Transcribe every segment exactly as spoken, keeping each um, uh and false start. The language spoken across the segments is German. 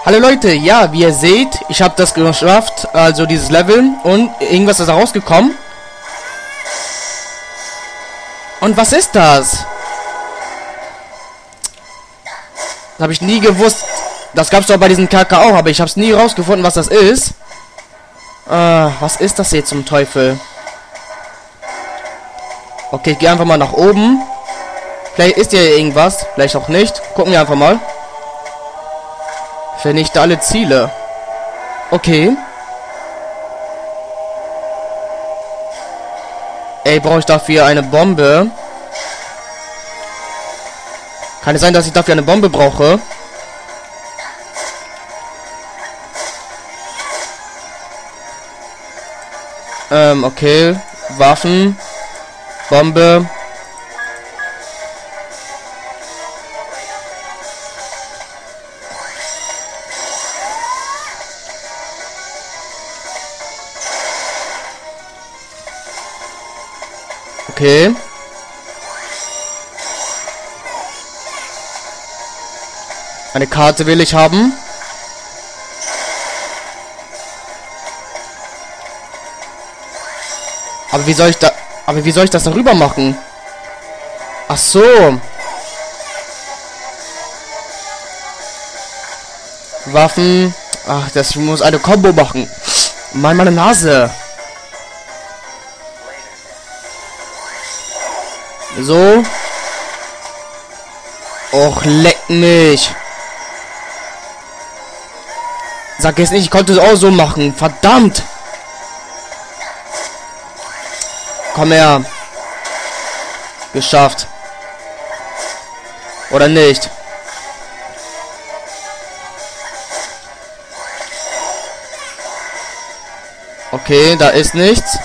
Hallo Leute, ja, wie ihr seht, ich habe das geschafft, also dieses Level, und irgendwas ist da rausgekommen. Und was ist das? Das habe ich nie gewusst. Das gab es doch bei diesem K K auch, aber ich habe es nie rausgefunden, was das ist. Äh, was ist das jetzt zum Teufel? Okay, ich gehe einfach mal nach oben. Vielleicht ist hier irgendwas, vielleicht auch nicht. Gucken wir einfach mal. Vernichte alle Ziele. Okay. Ey, brauche ich dafür eine Bombe? Kann es sein, dass ich dafür eine Bombe brauche? Ähm, okay. Waffen. Bombe. Okay. Eine Karte will ich haben. Aber wie soll ich da... Aber wie soll ich das darüber machen? Ach so. Waffen. Ach, das muss eine Combo machen. Mann, meine Nase. So. Och, leck mich. Sag jetzt nicht, ich konnte es auch so machen. Verdammt. Komm her. Geschafft. Oder nicht? Okay, da ist nichts.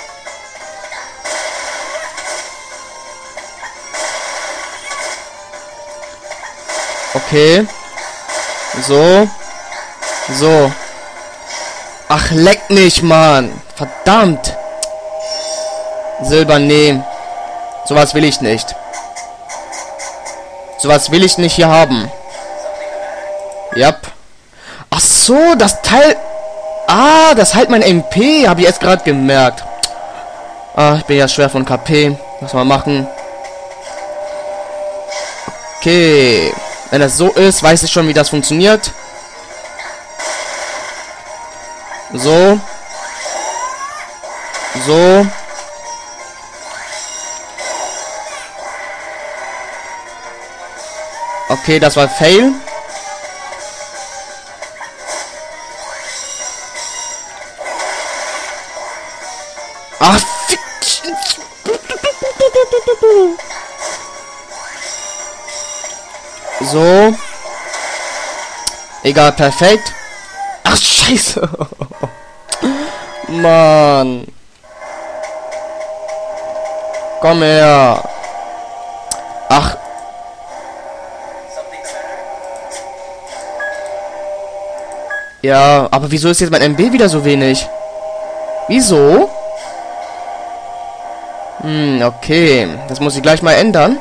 Okay. So. So. Ach, leck mich, Mann. Verdammt. Silber, nee. Sowas will ich nicht. Sowas will ich nicht hier haben. Yep. Ach so, das Teil... Ah, das halt mein M P. Habe ich jetzt gerade gemerkt. Ah, ich bin ja schwer von K P. Was mal machen. Okay. Wenn das so ist, weiß ich schon, wie das funktioniert. So. So. Okay, das war Fail. Ach, fick. So. Egal, perfekt. Ach, scheiße. Mann. Komm her. Ach. Ja, aber wieso ist jetzt mein M B wieder so wenig? Wieso? Hm, okay. Das muss ich gleich mal ändern.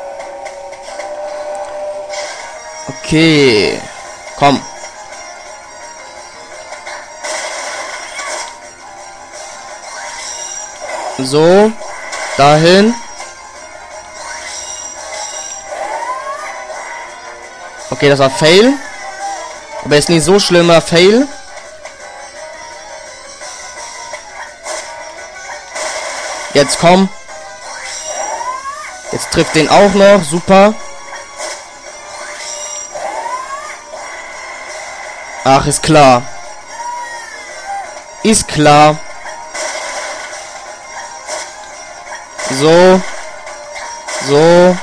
Okay. Komm. So. Dahin. Okay, das war Fail. Aber ist nicht so schlimmer Fail. Jetzt komm. Jetzt trifft den auch noch. Super. Ach, ist klar. Ist klar. So. So.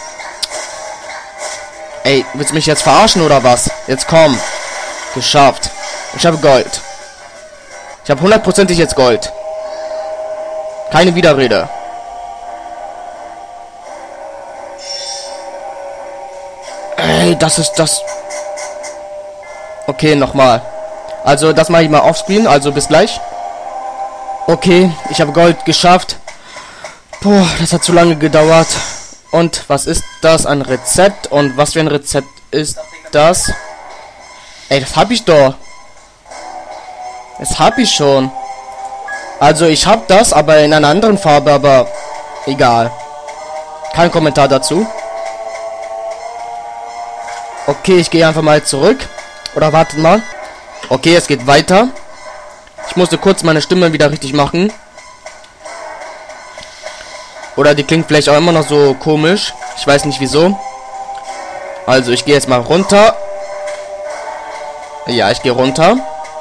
Ey, willst du mich jetzt verarschen oder was? Jetzt komm. Geschafft. Ich habe Gold. Ich habe hundertprozentig jetzt Gold. Keine Widerrede. Ey, das ist das... Okay, nochmal. Also, das mache ich mal offscreen. Also, bis gleich. Okay, ich habe Gold geschafft. Boah, das hat zu lange gedauert. Und was ist das? Ein Rezept. Und was für ein Rezept ist das? Ey, das hab ich doch. Das hab ich schon. Also ich hab das, aber in einer anderen Farbe, aber egal. Kein Kommentar dazu. Okay, ich gehe einfach mal zurück. Oder wartet mal. Okay, es geht weiter. Ich musste kurz meine Stimme wieder richtig machen. Oder die klingt vielleicht auch immer noch so komisch. Ich weiß nicht wieso. Also ich gehe jetzt mal runter. Ja, ich gehe runter.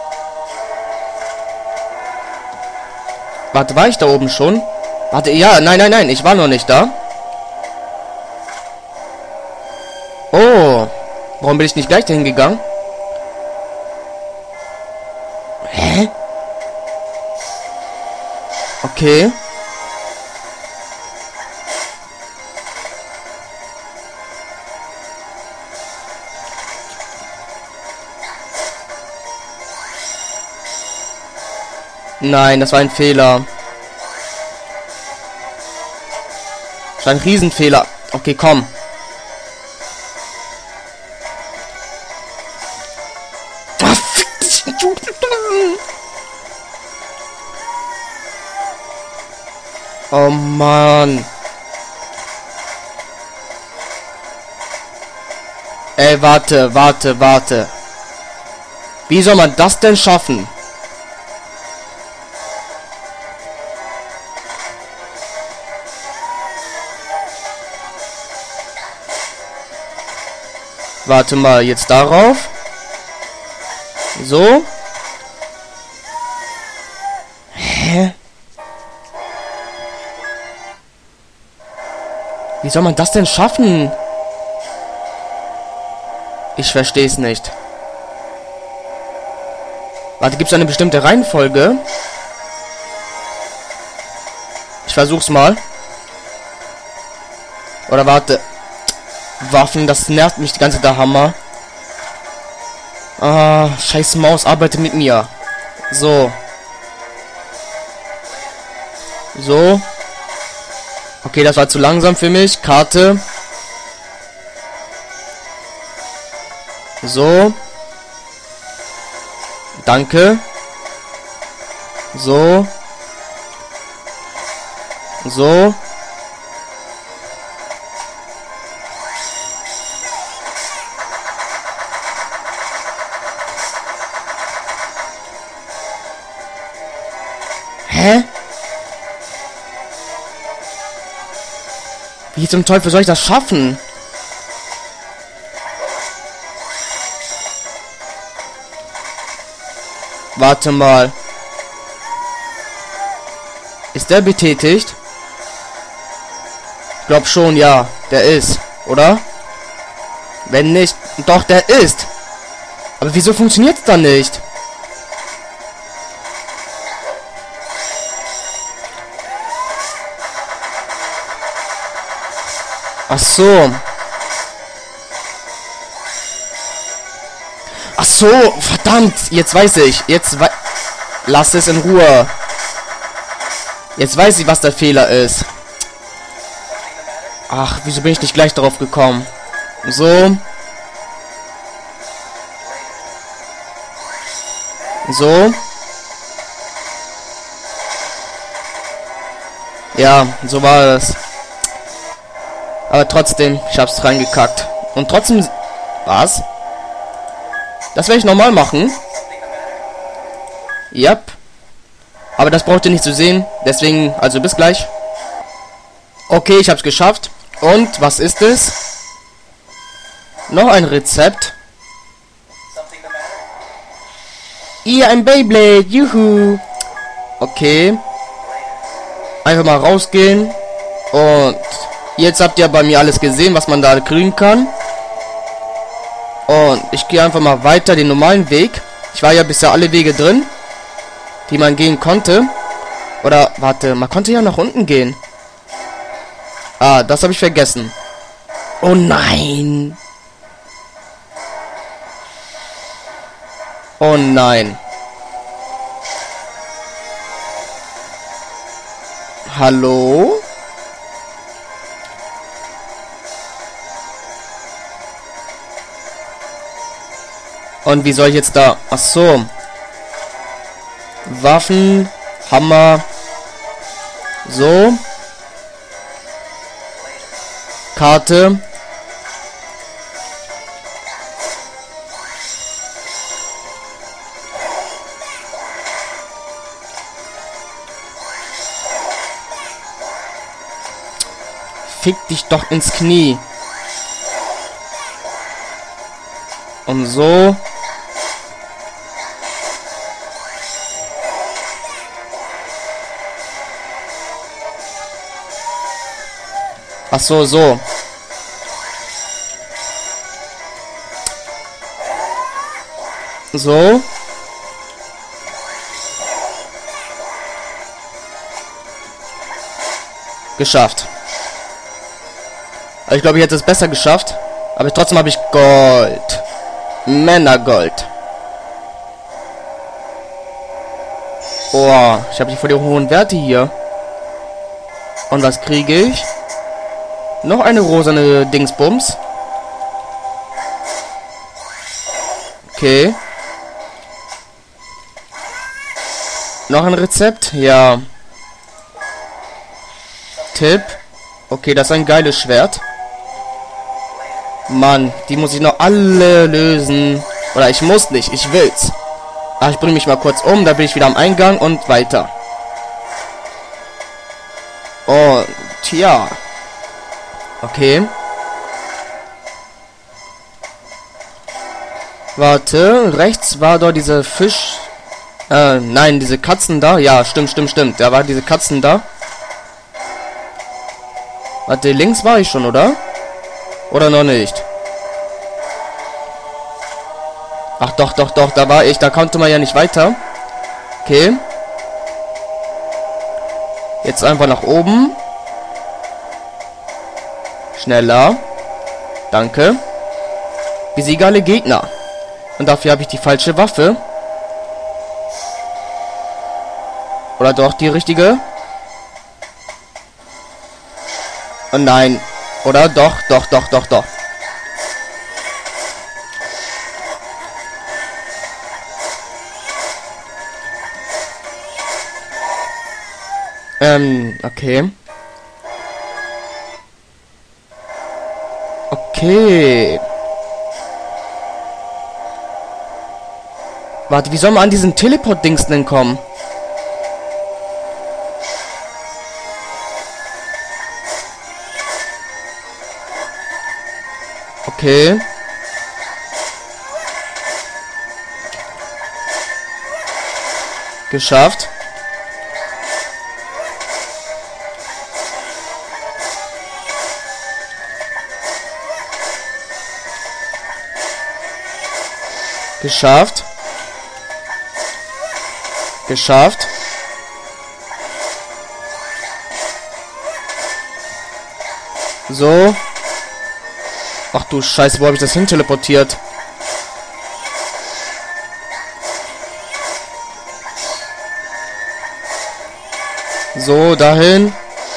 Warte, war ich da oben schon? Warte, ja, nein, nein, nein, ich war noch nicht da. Oh, warum bin ich nicht gleich dahin gegangen? Hä? Okay. Nein, das war ein Fehler. Das war ein Riesenfehler. Okay, komm. Ah, fick dich. Oh Mann. Ey, warte, warte, warte. Wie soll man das denn schaffen? Warte mal, jetzt darauf. So. Hä? Wie soll man das denn schaffen? Ich verstehe es nicht. Warte, gibt es eine bestimmte Reihenfolge? Ich versuch's mal. Oder warte. Waffen, das nervt mich die ganze der Hammer. Ah, scheiß Maus, arbeite mit mir. So. So. Okay, das war zu langsam für mich. Karte. So. Danke. So. So. Hä? Wie zum Teufel soll ich das schaffen? Warte mal. Ist der betätigt? Ich glaube schon, ja. Der ist, oder? Wenn nicht, doch, der ist. Aber wieso funktioniert es dann nicht? Ach so. Ach so, verdammt. Jetzt weiß ich. Jetzt wei Lass es in Ruhe. Jetzt weiß ich, was der Fehler ist. Ach, wieso bin ich nicht gleich darauf gekommen? So. So. Ja, so war es. Aber trotzdem, ich hab's reingekackt. Und trotzdem... Was? Das werde ich nochmal machen. Yep. Aber das braucht ihr nicht zu sehen. Deswegen, also bis gleich. Okay, ich hab's geschafft. Und, was ist es? Noch ein Rezept. Ihr ein Beyblade, juhu. Okay. Einfach mal rausgehen. Und... Jetzt habt ihr bei mir alles gesehen, was man da kriegen kann. Und ich gehe einfach mal weiter den normalen Weg. Ich war ja bisher alle Wege drin, die man gehen konnte. Oder, warte, man konnte ja nach unten gehen. Ah, das habe ich vergessen. Oh nein. Oh nein. Hallo? Und wie soll ich jetzt da... Ach so. Waffen, Hammer. So. Karte. Fick dich doch ins Knie. Und so. Ach so, so. So. Geschafft. Ich glaube, ich hätte es besser geschafft. Aber trotzdem habe ich Gold. Männergold. Oh, ich habe die voll die hohen Werte hier. Und was kriege ich? Noch eine rosane Dingsbums. Okay. Noch ein Rezept? Ja. Tipp. Okay, das ist ein geiles Schwert. Mann, die muss ich noch alle lösen. Oder ich muss nicht, ich will's. Ach, ich bringe mich mal kurz um, da bin ich wieder am Eingang und weiter. Oh, tja. Okay. Warte, rechts war doch diese Fisch... Äh, nein, diese Katzen da. Ja, stimmt, stimmt, stimmt. Da waren diese Katzen da. Warte, links war ich schon, oder? Oder noch nicht? Ach, doch, doch, doch, da war ich. Da konnte man ja nicht weiter. Okay. Jetzt einfach nach oben. Schneller. Danke. Besiege alle Gegner. Und dafür habe ich die falsche Waffe. Oder doch die richtige? Oh nein. Oder doch, doch, doch, doch, doch. Ähm, okay. Okay. Warte, wie soll man an diesen Teleport-Dings denn kommen? Okay. Geschafft. Geschafft. Geschafft. So. Ach du Scheiße, wo habe ich das hin teleportiert? So, dahin.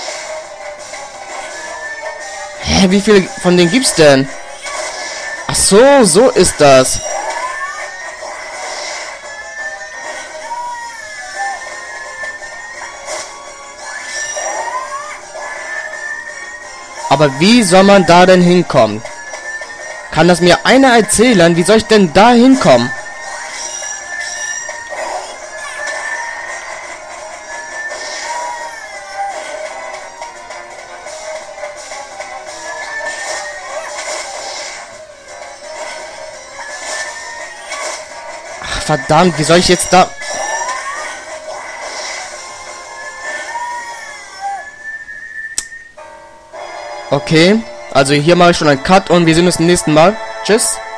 Hä, wie viele von denen gibt's denn? Ach so, so ist das. Aber wie soll man da denn hinkommen? Kann das mir einer erzählen? Wie soll ich denn da hinkommen? Ach, verdammt, wie soll ich jetzt da... Okay, also hier mache ich schon einen Cut und wir sehen uns beim nächsten Mal. Tschüss.